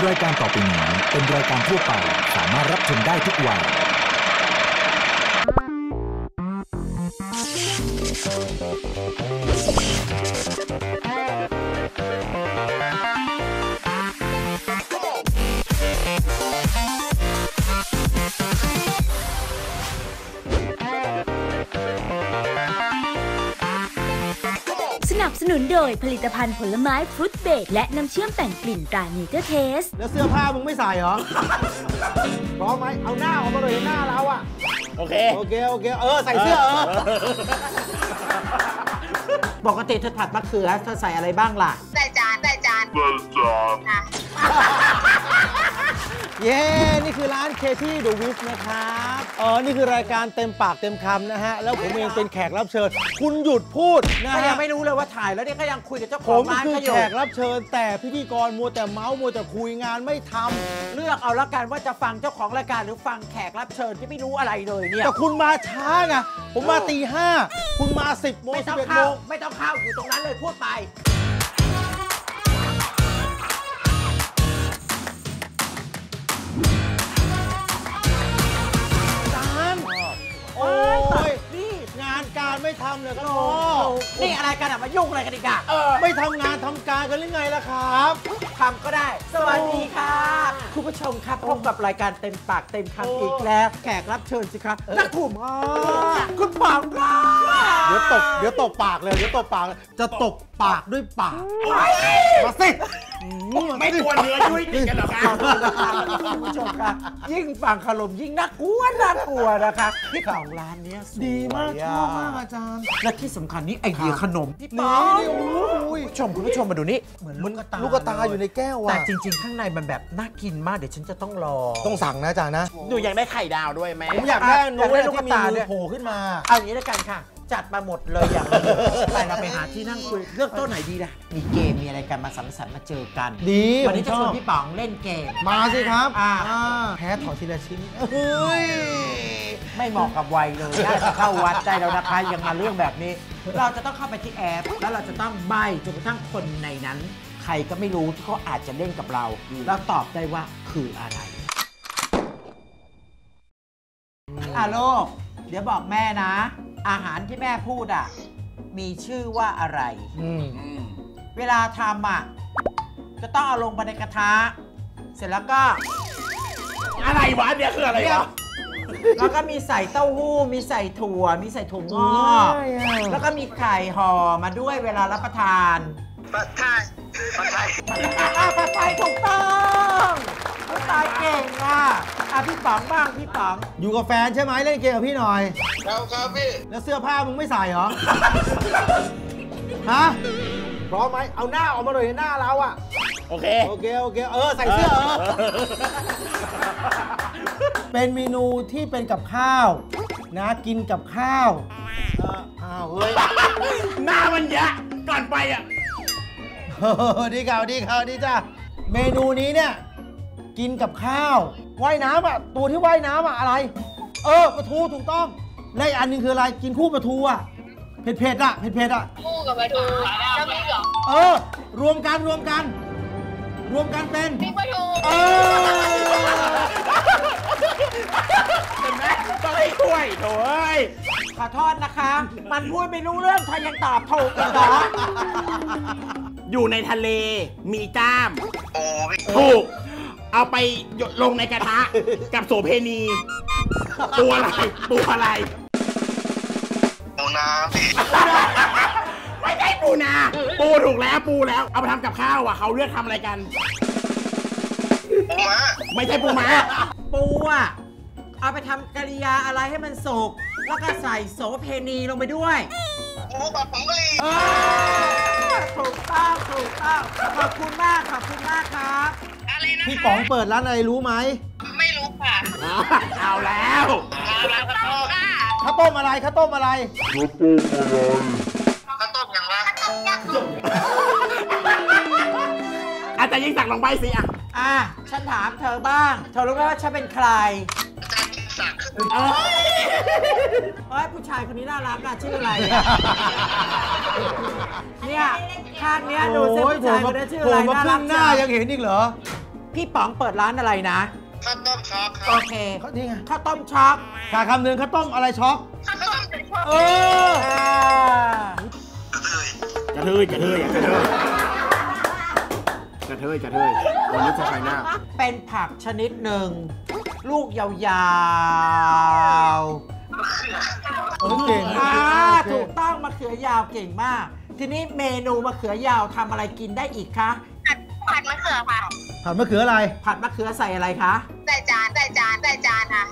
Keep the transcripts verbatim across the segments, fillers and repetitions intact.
รายการต่อไปนี้เป็นรายการทั่วไปสามารถรับชมได้ทุกวัยสนับสนุนโดยผลิตภัณฑ์ผลไม้ฟรุตเบรดและน้ำเชื่อมแต่งกลิ่นตราเนเจอร์เทสแล้วเสื้อผ้ามึงไม่ใส่เหรอ พร้อมไหมเอาหน้าออกมาเลยหน้าเราอะโอเคโอเคโอเคเออใส่เสื้อเออปกติเธอผัดมะเขือเธอใส่อะไรบ้างล่ะใส่จานใส่จานใส่จานเย้นี่คือร้านเคที่เดอะวิสนะครับเออนี่คือรายการเต็มปากเต็มคำนะฮะแล้วผมเองเป็นแขกรับเชิญคุณหยุดพูดนะฮะยังไม่รู้เลยว่าถ่ายแล้วเนี่ยก็ยังคุยกับเจ้าขผองมร้านคือเขาอยู่แขกรับเชิญแต่พิธีกรมัวแต่เมาส์มัวแต่คุยงานไม่ทำเลือกเอาละกันว่าจะฟังเจ้าของรายการหรือฟังแขกรับเชิญที่ไม่รู้อะไรเลยเนี่ยแต่คุณมาช้าไงผมมาตีห้าคุณมาสิบโมงไม่ต้องสิบเอ็ดโมเข้าง ไม่ต้องเข้าอยู่ตรงนั้นเลยพูดไปโอ้ยนี่งานการไม่ทำเลยครับพ่อนี่อะไรกันอะมายุ่งอะไรกันอีกอะไม่ทำงานทำการกันหรือไงล่ะครับทำก็ได้สวัสดีค่ะคุณผู้ชมครับพบกับรายการเต็มปากเต็มคำอีกแล้วแขกรับเชิญสิครับนักขุมคุณป๋องครับเดี๋ยวตบเดี๋ยวตบปากเลยเดี๋ยวตบปากจะตบปากด้วยปากมาสิไม่กลัวเนื้อยุ่ยติดกันหรอครับคุณผู้ชมครับยิ่งฟังคารมยิ่งน่ากลัวน่ากลัวนะคะที่ของร้านนี้ดีมากชอบมากอาจารย์และที่สำคัญนี้ไอเดียขนมพี่ป๋องคุณผู้ชมคุณผู้ชมมาดูนี่เหมือนลูกตาลูกตาอยู่ในแก้วอะแต่จริงๆข้างในมันแบบน่ากินมากเดี๋ยวฉันจะต้องรอต้องสั่งนะอาจารย์นะหนูอยากได้ไข่ดาวด้วยไหมผมอยากได้นกที่มีมือโผล่ขึ้นมาเอาอย่างนี้แล้วกันค่ะจัดมาหมดเลยอย่างไปเราไปหาที่นั่งคุยเลือกต้นไหนดีล่ะมีเกมมีอะไรกันมาสังสรรค์มาเจอกันดีวันนี้จะชวนพี่ป๋องเล่นเกมมาสิครับแพ้ถอดทีละชิ้นเฮ้ยไม่เหมาะกับวัยเลยน่าจะเข้าวัดได้แล้วนะคะยังมาเรื่องแบบนี้เราจะต้องเข้าไปที่แอปแล้วเราจะต้องใบ้จนกระทั่งคนในนั้นใครก็ไม่รู้ที่เขาอาจจะเล่นกับเราแล้วตอบได้ว่าคืออะไรอ่ะลูกเดี๋ยวบอกแม่นะอาหารที่แม่พูดอ่ะมีชื่อว่าอะไรเวลาทำอ่ะจะต้องเอาลงไปในกระทะเสร็จแล้วก็อะไรวะเนี่ยคืออะไรวะแล้วก็มีใส่เต้าหู้มีใส่ถั่วมีใส่ถั่วงอกแล้วก็มีไข่ห่อมาด้วยเวลารับประทานผัดไทยผัดไทยผัดไทยถูกต้องผัดไทยเก่งอ่ะอ่ะพี่ป๋องบ้างพี่ป๋องอยู่กับแฟนใช่ไหมเล่นเกมกับพี่หน่อยครับครับพี่แล้วเสื้อผ้ามึงไม่ใส่เหรอฮะพร้อมไหมเอาหน้าออกมาเลยหน้าเราอะโอเคโอเคโอเคเออใส่เสื้อเออเป็นเมนูที่เป็นกับข้าวนะกินกับข้าวอ้าวเฮ้ยหน้ามันยะก่อนไปอ่ะดีข่าวดีข่าวดีจ้ะเมนูนี้เนี่ยกินกับข้าวว่ายน้ำอ่ะตัวที่ว่ายน้ำอ่ะอะไรเออปลาทูถูกต้องและอีกอันนึงคืออะไรกินคู่ปลาทูอ่ะเผ็ดเผ็ดอ่ะเผ็ดเผ็ดอ่ะคู่กับปลาทูจะมีเหรอเออรวมกันรวมกันรวมกันเป็นมีปลาทูเออเห็นไหมต้องให้ช่วยโถ่ขอโทษนะคะมันพูดไม่รู้เรื่องเธอยังตอบถูกอีกเหรออยู่ในทะเลมีจ้ามถูกเอาไปลงในกระทะกับโสเพณีตัวอะไรตัวอะไรปูนาไม่ใช่ปูนาปูถูกแล้วปูแล้วเอาไปทำกับข้าวอ่ะเขาเลือกทำอะไรกันปูม้าไม่ใช่ปูม้าปูอ่ะเอาไปทำกริยาอะไรให้มันสุกแล้วก็ใส่โสเพณีลงไปด้วยปูผัดผงกะหรี่ถูกต้องถูกต้องขอบคุณมากขอบคุณมากครับอะไรนะพี่ป๋องเปิดร้านอะไรรู้ไหมไม่รู้ค่ะเอาแล้วข้าวต้มอะไรข้าวต้มอะไรข้าวต้มอะไรข้าวต้มอย่างไรอาจารย์ยิ่งศักดิ์ลองใบ้สิอ่ะอ่ะฉันถามเธอบ้างเธอรู้ไหมว่าฉันเป็นใครเฮ้ยผู้ชายคนนี้น่ารักอ่ะชื่ออะไรเนี่ยข้างเนี้ยดูสิผู้ชายคนนี้ชื่ออะไรน่ารักหน้ายังเห็นอีกเหรอพี่ป๋องเปิดร้านอะไรนะข้าวต้มช็อกคโอรับเคเขานี่ไงข้าวต้มช็อกกาคำหนึ่งข้าวต้มอะไรช็อกข้าวต้มช็อกเอออ่ากระเทยกระเทยกระเทยกระเทยกระเทยวันนี้จะใครหน้าเป็นผักชนิดหนึ่ง ลูกยาวเออเก่งๆอ่าถูกต้องมะเขือยาวเก่งมาก ทีนี้เมนูมะเขือยาวทำอะไรกินได้อีกคะผัดมะเขือค่ะผัดมะเขืออะไรผัดมะเขือใส่อะไรคะใส่จานใส่จานใส่จานค่ะ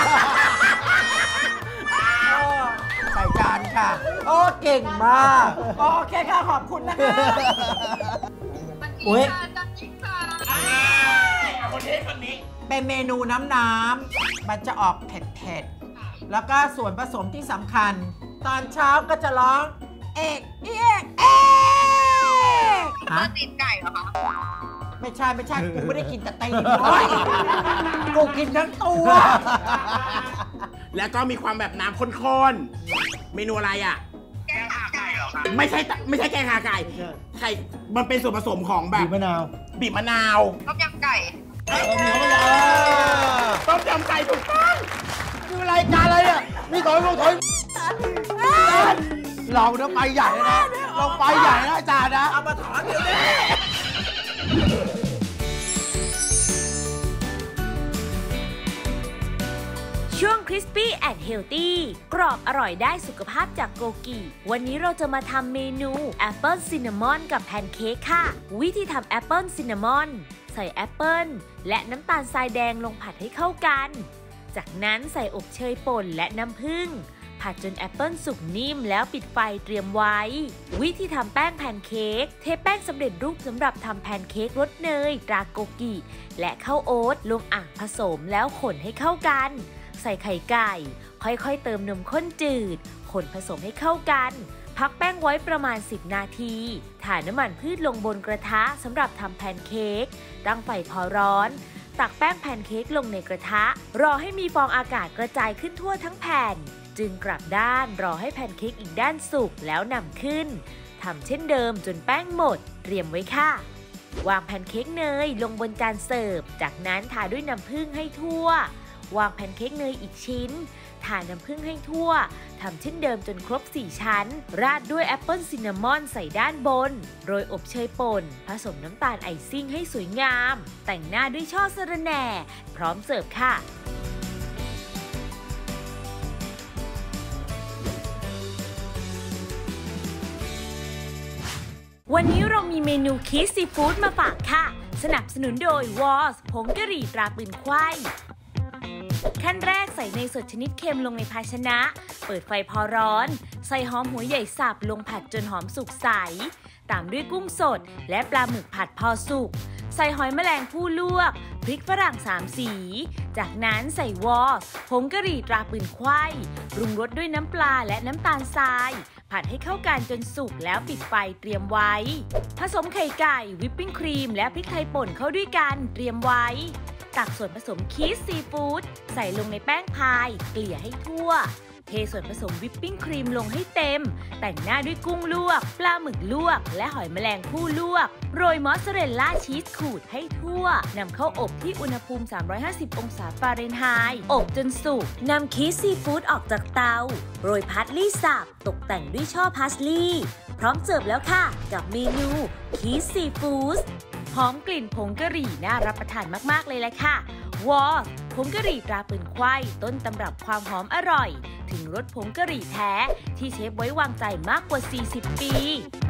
ใส่จานค่ะ โอ้เก่งมาก โอเคค่ะ ขอบคุณนะคะอุ้ยคนนี้คนนี้เป็นเมนูน้ำน้ำมันจะออกเผ็ดๆ แล้วก็ส่วนผสมที่สำคัญ ตอนเช้าก็จะร้อง เอกเอกเอกฮะตีนไก่เหรอคะไม่ใช่ไม่ใช่ กูไม่ได้กินแต่ตีนโอ้ยกูกินทั้งตัวแล้วก็มีความแบบน้ำข้นๆ เมนูอะไรอ่ะแกงขาไก่เหรอคะไม่ใช่ไม่ใช่แกงขาไก่ไข่มันเป็นส่วนผสมของแบบีบบมะนาวบีบมะนาวต้มยำไก่เออมีเขาก็จะเออต้มยำไก่ถูกต้องนี่รายการอะไรอ่ะมีถอยลงถอยเราเนี่ยไปใหญ่นะเราไปใหญ่นะอาจารย์นะเอามาถอนเดี๋ยวนี้ช่วง Crispy and Healthy กรอบอร่อยได้สุขภาพจากโกกิ วันนี้เราจะมาทำเมนูแอปเปิลซินนามอนกับแพนเค้กค่ะ วิธีทำแอปเปิลซินนามอนใส่แอปเปิลและน้ำตาลทรายแดงลงผัดให้เข้ากัน จากนั้นใส่อบเชยป่นและน้ำผึ้งผัดจนแอปเปิลสุกนิ่มแล้วปิดไฟเตรียมไว้ วิธีทำแป้งแพนเค้กเทแป้งสำเร็จรูปสำหรับทำแพนเค้กรสเนยตราโกกิ และข้าวโอ๊ตลงอ่างผสมแล้วคนให้เข้ากันใส่ไข่ไก่ค่อยๆเติมนมข้นจืดคนผสมให้เข้ากันพักแป้งไว้ประมาณสิบนาทีถ่าน้ำมันพืชลงบนกระทะสำหรับทำแพนเค้กตั้งไฟพอร้อนตักแป้งแพนเค้กลงในกระทะรอให้มีฟองอากาศกระจายขึ้นทั่วทั้งแผ่นจึงกลับด้านรอให้แพนเค้กอีกด้านสุกแล้วนำขึ้นทำเช่นเดิมจนแป้งหมดเตรียมไว้ค่ะวางแพนเค้กเนยลงบนจานเสิร์ฟจากนั้นทาด้วยน้ำผึ้งให้ทั่ววางแพนเค้กเนยอีกชิ้นทาน้ำผึ้งให้ทั่วทำเช่นเดิมจนครบสี่ชั้นราดด้วยแอปเปิลซินนามอนใส่ด้านบนโรยอบเชยป่นผสมน้ำตาลไอซิ่งให้สวยงามแต่งหน้าด้วยช่อสะระแหน่พร้อมเสิร์ฟค่ะวันนี้เรามีเมนูคิสซีฟู้ดมาฝากค่ะสนับสนุนโดยวอสผงกะหรี่ตราปืนควายขั้นแรกใส่เนยสดชนิดเค็มลงในภาชนะเปิดไฟพอร้อนใส่หอมหัวใหญ่สับลงผัดจนหอมสุกใสตามด้วยกุ้งสดและปลาหมึกผัดพอสุกใส่หอยแมลงภู่ลวกพริกฝรั่งสามสีจากนั้นใส่วอสผงกะหรี่ตราปืนควายปรุงรสด้วยน้ำปลาและน้ำตาลทรายผัดให้เข้ากันจนสุกแล้วปิดไฟเตรียมไว้ผสมไข่ไก่วิปปิ้งครีมและพริกไทยป่นเข้าด้วยกันเตรียมไว้ตักส่วนผสมคีสซีฟู้ดใส่ลงในแป้งพายเกลี่ยให้ทั่วเทส่วนผสมวิปปิ้งครีมลงให้เต็มแต่งหน้าด้วยกุ้งลวกปลาหมึกลวกและหอยแมลงภู่ลวกโรยมอสซาเรลล่าชีสขูดให้ทั่วนำเข้าอบที่อุณหภูมิสามร้อยห้าสิบองศาฟาเรนไฮต์อบจนสุกนำคีสซีฟู้ดออกจากเตาโรยพาร์สลีย์สับตกแต่งด้วยช่อพาสลีย์พร้อมเสิร์ฟแล้วค่ะกับเมนูคีสซีฟู้ดหอมกลิ่นผงกะหรี่น่ารับประทานมากๆเลยแหละค่ะวอสผงกะหรี่ตราปืนควายต้นตำรับความหอมอร่อยถึงรสผงกะหรี่แท้ที่เชฟไว้วางใจมากกว่าสี่สิบปี